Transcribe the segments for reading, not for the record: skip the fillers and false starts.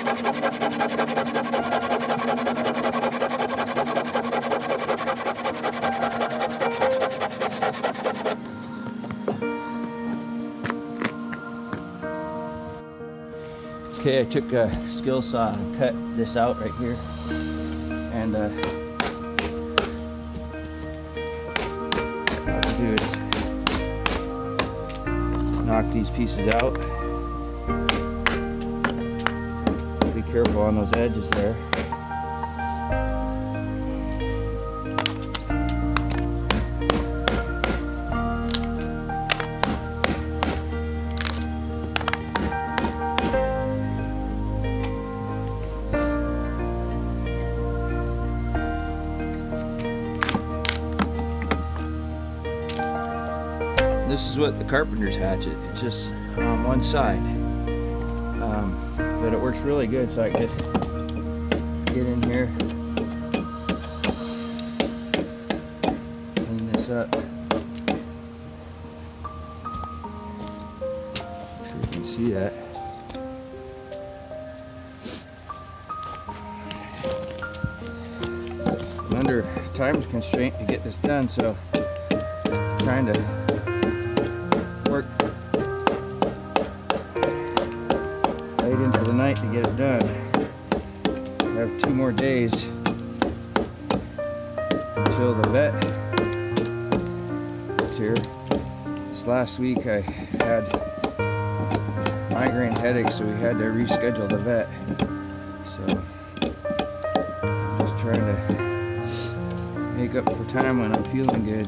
Okay, I took a skill saw and cut this out right here, and what I'll do is knock these pieces out. Be careful on those edges there. This is what the carpenter's hatchet. It's just on one side, but it works really good. So I can just get in here, clean this up. I'm sure you can see that. I'm under time constraint to get this done, so I'm trying to work late into the night to get it done. I have 2 more days until the vet is here. This last week I had migraine headaches, so we had to reschedule the vet. So I'm just trying to make up for time when I'm feeling good.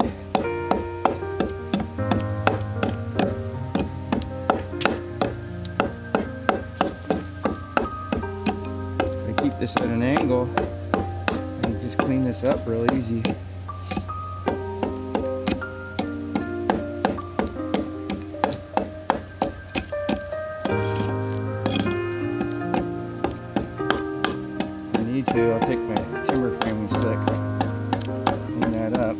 This at an angle and just clean this up real easy. If I need to, I'll take my timber framing stick, clean that up.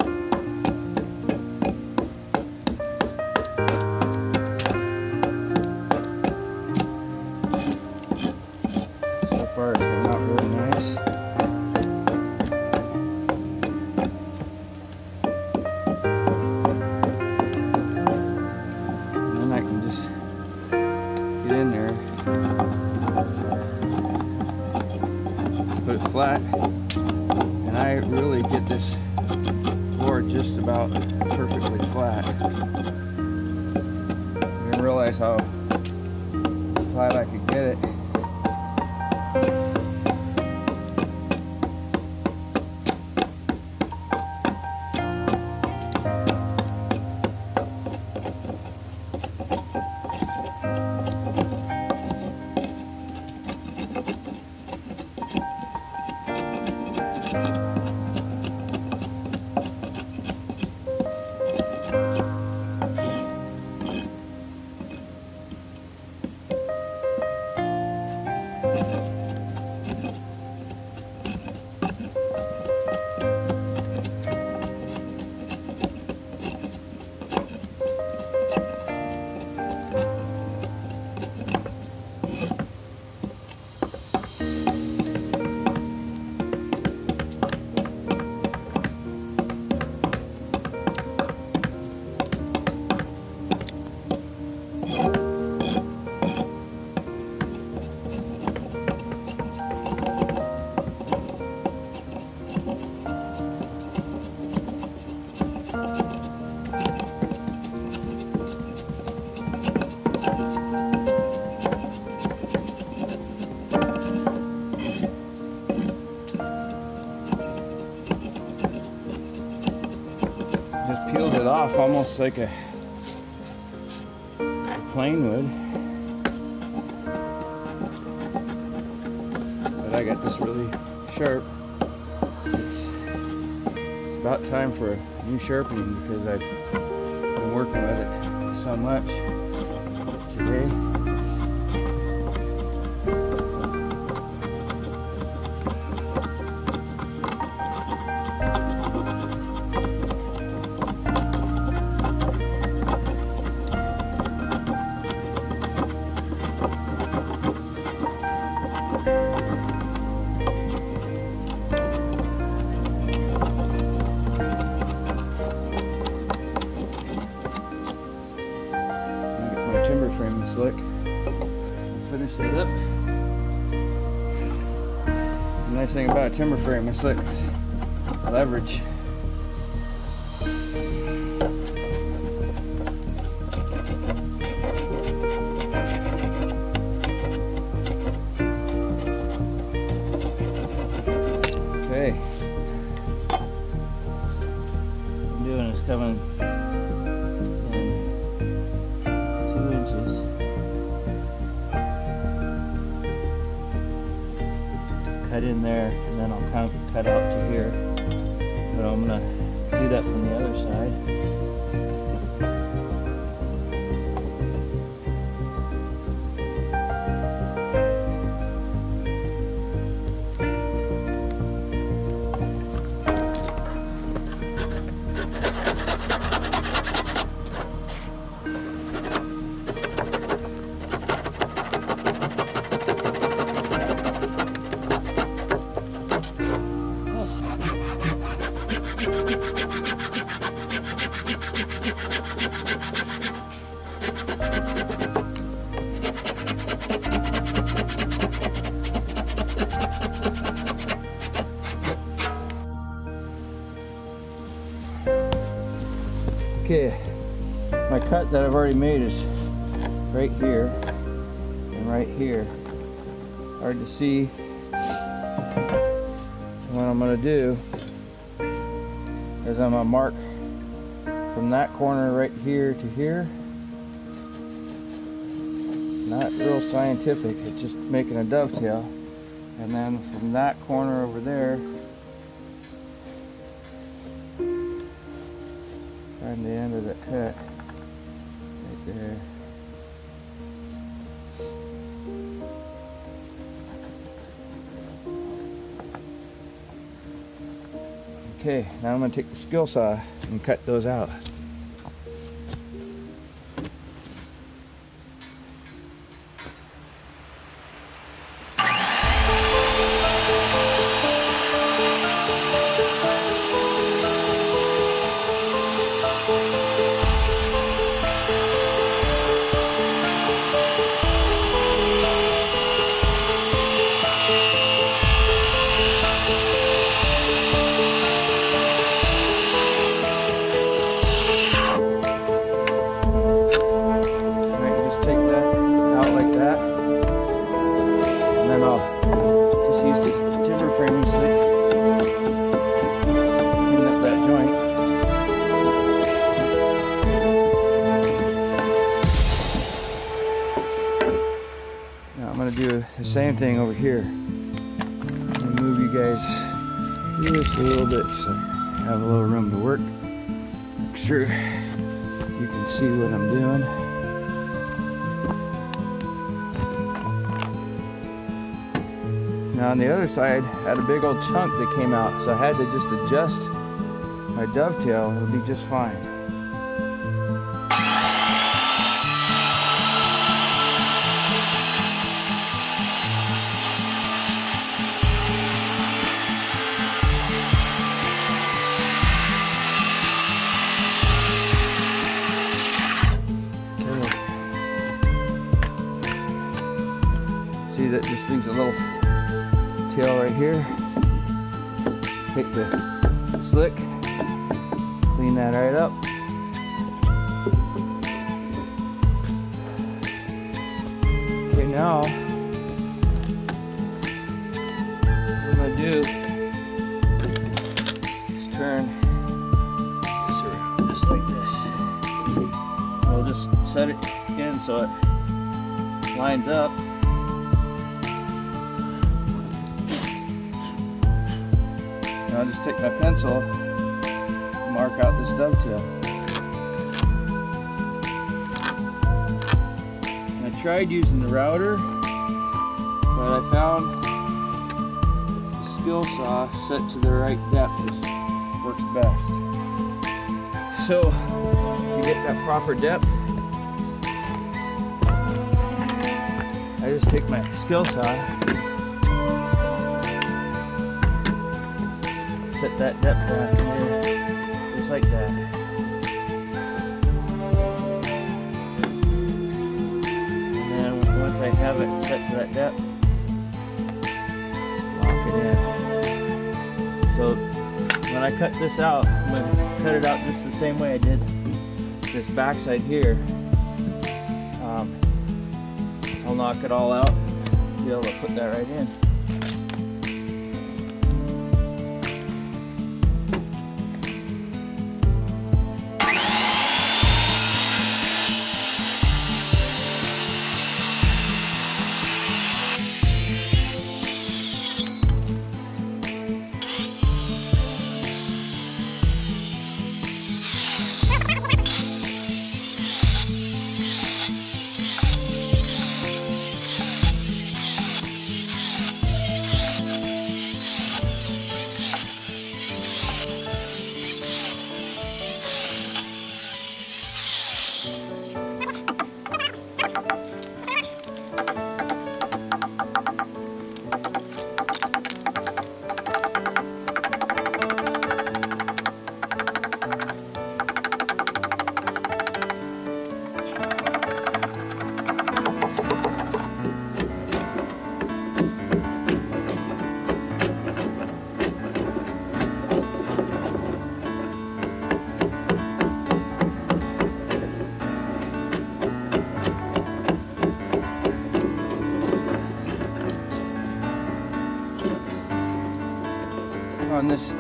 So far it's been out really nice. And then I can just get in there, put it flat, and I really get this board just about perfectly flat. I didn't realize how flat I could get it. Peeled it off almost like a plane would, but I got this really sharp. It's about time for a new sharpening because I've been working with it so much today. slick. I'll finish the lip. The nice thing about a timber frame is slick leverage. Okay. What I'm doing is coming in 2 inches. Cut in there, and then I'll cut out to here. But I'm gonna do that from the other side. Okay, my cut that I've already made is right here and right here. Hard to see. What I'm going to do is I'm going to mark from that corner right here to here. Not real scientific, it's just making a dovetail. And then from that corner over there, find the end of that cut right there. Okay, now I'm going to take the skill saw and cut those out. Same thing over here. I'm gonna move you guys just a little bit so I have a little room to work. Make sure you can see what I'm doing. Now on the other side, I had a big old chunk that came out, so I had to just adjust my dovetail. It'll be just fine. See, that just leaves a little tail right here. Take the slick, clean that right up. Okay, now what I'm gonna do is turn this around just like this. I'll just set it in so it lines up. I'll just take my pencil and mark out this dovetail. I tried using the router, but I found the skill saw set to the right depth works best. So, to get that proper depth, I just take my skill saw, set that depth down here, just like that. I have it set to that depth, lock it in. So when I cut this out, I'm going to cut it out just the same way I did this backside here. I'll knock it all out, be able to put that right in. On this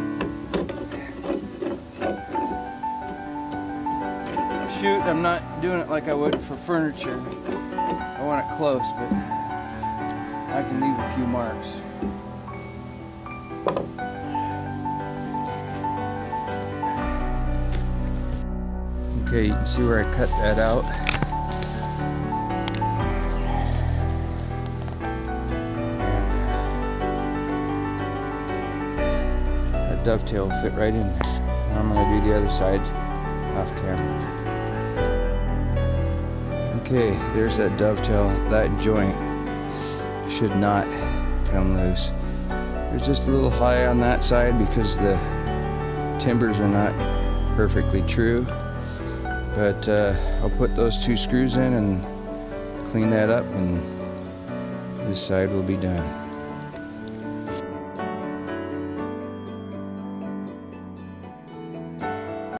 shoot, I'm not doing it like I would for furniture. I want it close, but I can leave a few marks. Okay, you can see where I cut that out. Dovetail will fit right in. Now I'm going to do the other side off camera. Okay, there's that dovetail. That joint should not come loose. It's just a little high on that side because the timbers are not perfectly true. But I'll put those 2 screws in and clean that up, and this side will be done.